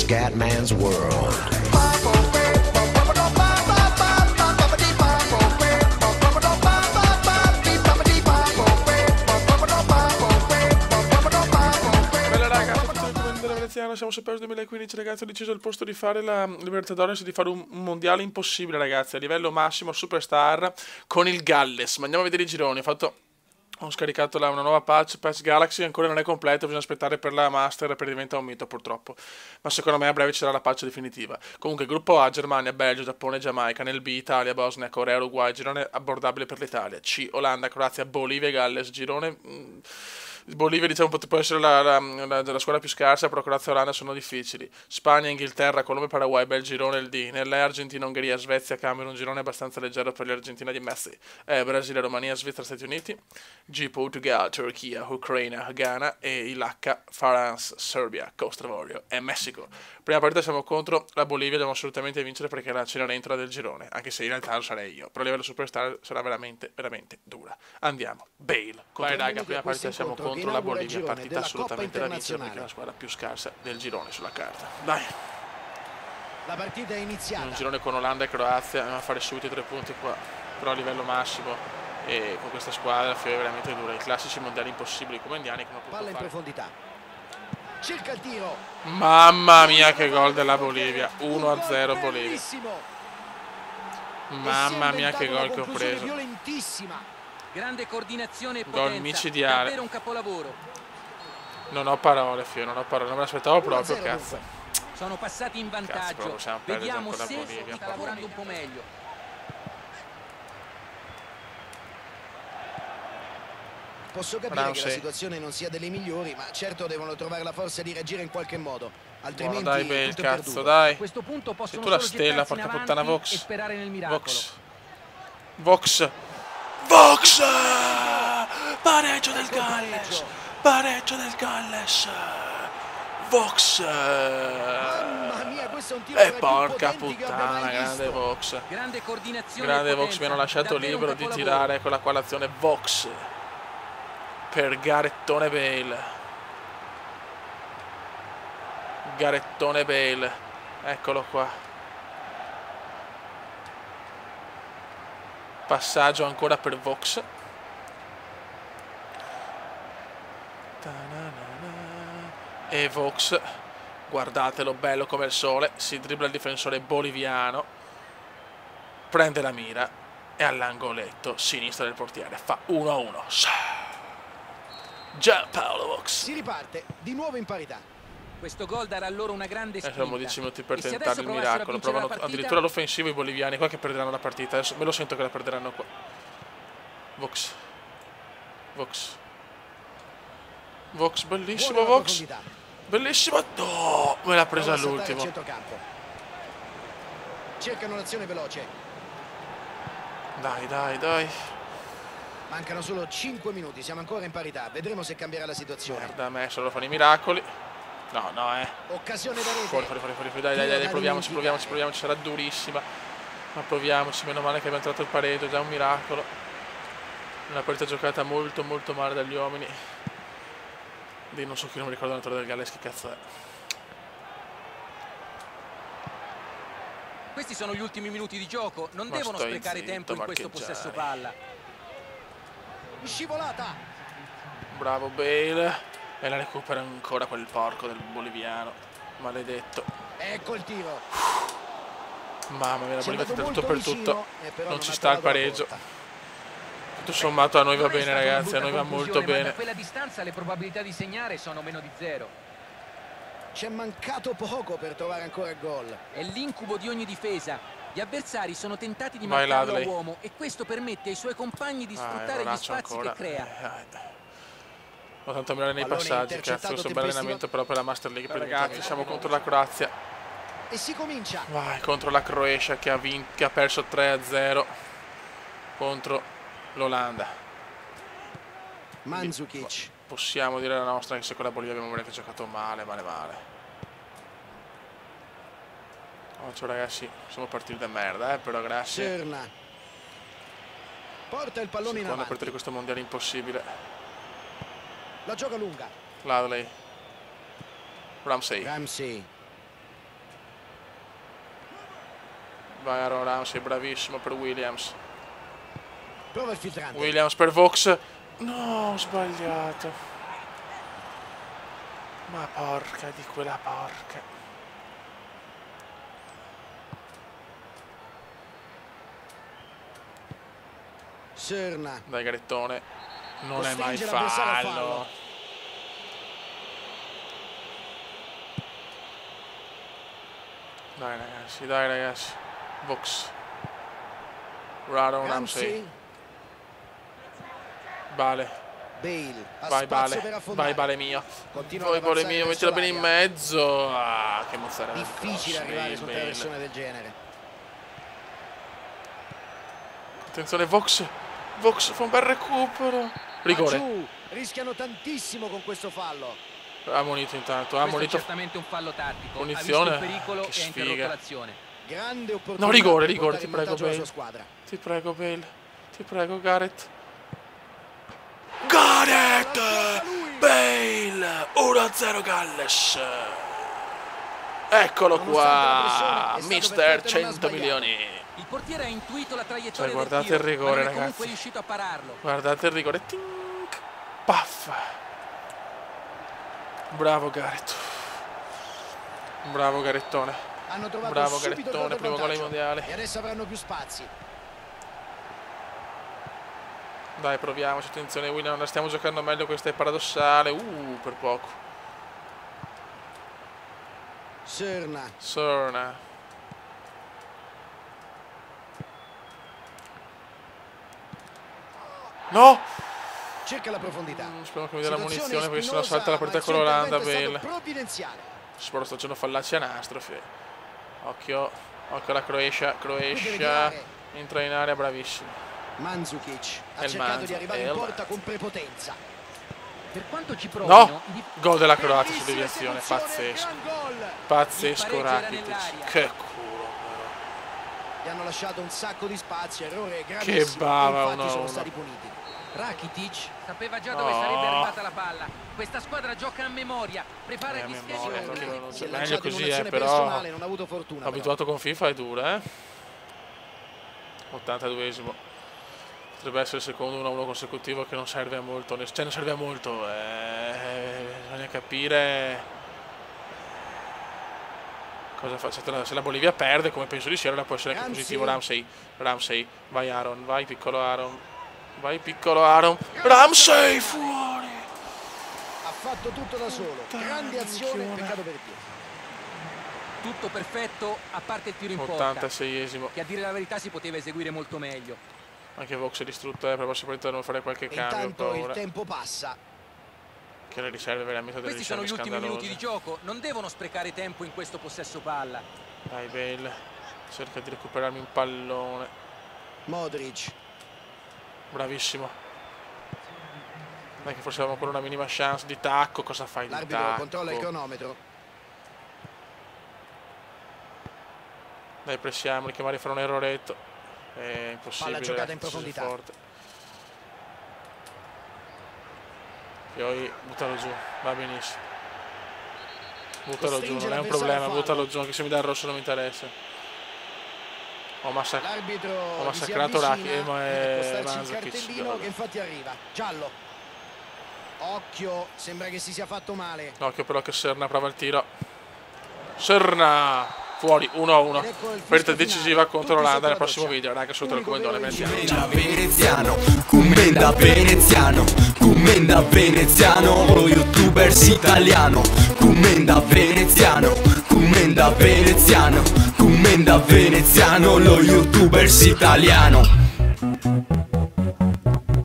Scatman's World. Siamo su PES 2015, ragazzi. Ho deciso al posto di fare la Libertadores di fare un mondiale impossibile, ragazzi, a livello massimo, superstar, con il Galles. Ma andiamo a vedere i gironi. Ho scaricato una nuova patch Galaxy, ancora non è completa, bisogna aspettare per la master, per diventare un mito purtroppo, ma secondo me a breve ci sarà la patch definitiva. Comunque gruppo A, Germania, Belgio, Giappone, Giamaica. Nel B, Italia, Bosnia, Corea, Uruguay, girone abbordabile per l'Italia. C, Olanda, Croazia, Bolivia e Galles, girone... Bolivia, diciamo, può essere la squadra più scarsa, però Croazia e Olanda sono difficili. Spagna, Inghilterra, Colombia, Paraguay, bel girone il D. Nell'E, Argentina, Ungheria, Svezia, Camerun, girone abbastanza leggero per l'Argentina di Messi. Brasile, Romania, Svizzera, Stati Uniti. G, Portugal, Turchia, Ucraina, Ghana. E il H, France, Serbia, Costa d'Avorio e Messico. Prima partita siamo contro la Bolivia, dobbiamo assolutamente vincere perché è la Cenerentola del girone, anche se in realtà lo sarei io, però a livello superstar sarà veramente, veramente dura. Andiamo, Bale. Vai raga, prima partita siamo contro la Bolivia, partita assolutamente da vincere perché è la squadra più scarsa del girone sulla carta. Dai. La partita è iniziata. Un girone con Olanda e Croazia, andiamo a fare subito i 3 punti qua, però a livello massimo e con questa squadra è veramente dura. I classici mondiali impossibili come indiani che non palla in profondità. Cerca il tiro. Mamma mia che gol della Bolivia, 1-0 Bolivia. Mamma mia che gol che ho preso. Violentissima. Grande coordinazione e gol micidiale. davvero un capolavoro. Non ho parole, Fio, non ho parole, non me l'aspettavo proprio, cazzo. Sono passati in vantaggio. Vediamo se sta lavorando un po' meglio. Posso capire che la situazione non sia delle migliori, ma certo devono trovare la forza di reagire in qualche modo. Altrimenti dai, Bale, tutto cazzo, perduto. dai. A questo punto Sei possono tu la solo stella, gettarsi in porca puttana, avanti Vox. e sperare nel miracolo. Vox. Vox! Pareggio del Galles! Pareggio del Galles! Vox! Mamma mia, questo è un tiro E porca puttana, grande Vox. Grande coordinazione. Grande Vox, mi hanno lasciato libero di tirare, eccola qua l'azione Vox. Per Garettone Bale. Garettone Bale. Eccolo qua. Passaggio ancora per Vox. E Vox, guardatelo, bello come il sole, si dribbla il difensore boliviano, prende la mira e all'angoletto sinistra del portiere fa 1-1. Gianpaolo Vox. Si riparte di nuovo in parità. Questo gol darà loro una grande spinta. Sono 10 minuti per E se tentare il adesso miracolo. provassero a Provano vincere la addirittura l'offensivo i boliviani qua che perderanno la partita. Adesso me lo sento che la perderanno qua. Vox. Vox. Vox, bellissimo Buona Vox. profondità. Bellissimo. No, me l'ha presa Prova a saltare all'ultimo. al centrocampo. Cercano un'azione veloce. Dai, dai, dai. Mancano solo 5 minuti, siamo ancora in parità. Vedremo se cambierà la situazione. Merda, a me solo fanno i miracoli. No, no, Occasione da rete. Fuori. Dai, dai, dai, proviamoci, sarà durissima. Ma proviamoci, meno male che abbiamo trovato il pareggio, già un miracolo. Una partita giocata molto, molto male dagli uomini. Non so chi, non mi ricordo l'allenatore del Galles, che cazzo è. Questi sono gli ultimi minuti di gioco, non devono sprecare tempo in questo possesso palla. Scivolata. Bravo Bale. E la recupera ancora quel porco del boliviano. Maledetto. Ecco il tiro. Mamma mia, la Bolivia tenta tutto per tutto. Non non ci sta il pareggio. Tutto sommato a noi va bene, ragazzi, a noi va molto bene. Da quella distanza le probabilità di segnare sono meno di 0. C'è mancato poco per trovare ancora il gol. È l'incubo di ogni difesa. Gli avversari sono tentati di marcarlo a uomo e questo permette ai suoi compagni di sfruttare gli spazi che crea. Ho tanto mirare nei passaggi, cazzo, questo bel allenamento però per la Master League. Ragazzi, siamo contro la Croazia. E si comincia. Vai, contro la Croatia che ha perso 3-0 contro l'Olanda. Mandzukic. Possiamo dire la nostra, che se con la Bolivia abbiamo veramente giocato male. Oggi ragazzi siamo partiti da merda, però grazie. Serna. Porta il pallone in Seconda avanti. partita di questo mondiale impossibile. La gioca lunga. Ladley. Ramsey. Vai Aaron Ramsey, bravissimo per Williams. Prova il filtrante. Williams per Vox. No, ho sbagliato. Ma porca di quella porca. Serna. Dai Garettone. Non è mai fallo. Dai ragazzi. Vox. Aaron Ramsey. Bale. Bale. Vai Bale mio. Vai Bale mio, mettila bene in mezzo. Ah, che mozzarella. Difficile arrivare su una versione del genere. Attenzione Vox. Vox fa un bel recupero. Rigore. Rischiano tantissimo con questo fallo. Ha ammonito intanto. Ha ammonito. Certamente un fallo tattico. Punizione. Ha visto il pericolo che e ha interrotto l'azione. Grande opportunità. No, rigore, ti prego Bale. Ti prego Bale. Ti prego Gareth. Bale 1-0 Galles. Eccolo qua, mister 100 milioni. Il portiere ha intuito la traiettoria guardate del tiro, il rigore, ma non è ragazzi. comunque riuscito a pararlo. Guardate il rigore. Tink, paff. Bravo Gareth. Bravo Garettone. Hanno trovato bravo Garettone, primo gol ai mondiali. E adesso avranno più spazi. Dai, proviamoci, attenzione William, la stiamo giocando meglio, questo è paradossale. Per poco. Serna. No! Cerca la profondità. Spero che mi dia la munizione perché sennò salta la partita con l'Olanda. Bale. Spero sto facendo fallacci anastrofi. Occhio alla Croatia. Entra in area, bravissimo. Mandzukic ha cercato di arrivare in porta con prepotenza. Per quanto ci provino, no! Gol della Croazia su deviazione, pazzesco. Pazzesco Rakitic. Che culo però. Gli hanno lasciato un sacco di spazio, errore gravissimo. Che bava, infatti sono stati puniti. Rakitic sapeva già dove sarebbe arrivata la palla. Questa squadra gioca a memoria. Prepara gli schemi. Meglio così, però. Non ha avuto fortuna. Abituato con FIFA è dura, 82esimo. Potrebbe essere il secondo 1-1 consecutivo che non serve a molto. Cioè non serve a molto. Bisogna capire cosa fa. Se la Bolivia perde, come penso di sia, allora può essere anche positivo. Ramsey. Vai Aaron, vai piccolo Aaron. Ramsey fuori. Ha fatto tutto da solo. Grande azione, peccato per Dio. Tutto perfetto, a parte il tiro in porta. 86esimo. Che a dire la verità si poteva eseguire molto meglio. Anche Vox è distrutto, per la prossima partita devono fare qualche cambio. Intanto il tempo passa. Che le riserve veramente delle Questi sono gli ultimi minuti di gioco, non devono sprecare tempo in questo possesso palla. Dai Bale, cerca di recuperarmi un pallone. Modric. Bravissimo. Dai che forse avevamo ancora una minima chance di tacco, cosa fai di tacco? L'arbitro controlla il cronometro. Dai pressiamo, che magari farà un erroretto. È impossibile. Palla giocata in profondità. Forte. Poi buttalo giù, va benissimo. Buttalo giù, non è un problema, buttalo giù, anche se mi dà il rosso non mi interessa. Ho massacrato Rakitic e Mandzukic. Che infatti arriva, giallo. Occhio, sembra che si sia fatto male. Occhio però che Serna prova il tiro. Serna! Fuori 1-1. Partita decisiva contro l'Olanda nel prossimo video. Raga, sotto il comandone veneziano. Commenda veneziano. Lo youtubers italiano. Commenda veneziano. Lo youtubers italiano.